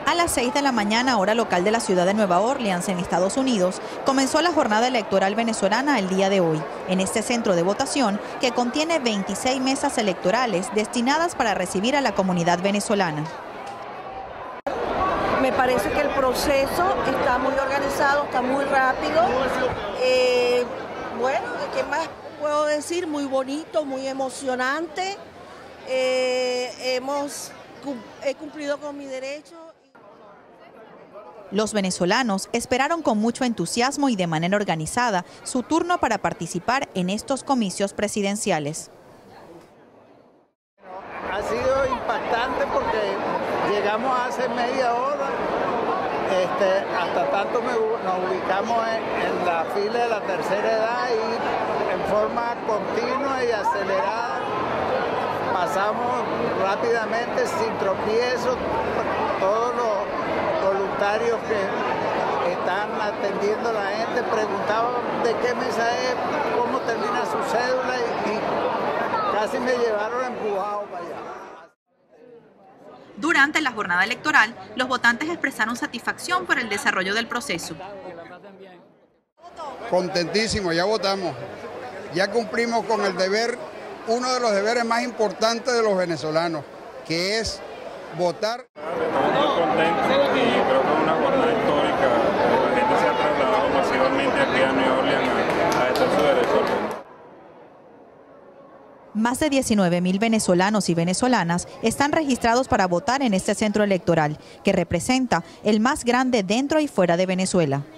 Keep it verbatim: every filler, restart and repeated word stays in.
A las seis de la mañana, hora local de la ciudad de Nueva Orleans, en Estados Unidos, comenzó la jornada electoral venezolana el día de hoy, en este centro de votación que contiene veintiséis mesas electorales destinadas para recibir a la comunidad venezolana. Me parece que el proceso está muy organizado, está muy rápido. Eh, bueno, ¿qué más puedo decir? Muy bonito, muy emocionante. Eh, hemos, he cumplido con mi derecho. Los venezolanos esperaron con mucho entusiasmo y de manera organizada su turno para participar en estos comicios presidenciales. Ha sido impactante porque llegamos hace media hora, este, hasta tanto me, nos ubicamos en, en la fila de la tercera edad y en forma continua y acelerada pasamos rápidamente sin tropiezos. Todos los voluntarios que están atendiendo a la gente preguntaban de qué mesa es, cómo termina su cédula y, y casi me llevaron empujado para allá. Durante la jornada electoral, los votantes expresaron satisfacción por el desarrollo del proceso. Contentísimo, ya votamos. Ya cumplimos con el deber, uno de los deberes más importantes de los venezolanos, que es votar. Estamos muy contentos y creo que es una jornada histórica. La gente se ha trasladado masivamente aquí a Nueva Orleans a ejercer su derecho. Más de diecinueve mil venezolanos y venezolanas están registrados para votar en este centro electoral, que representa el más grande dentro y fuera de Venezuela.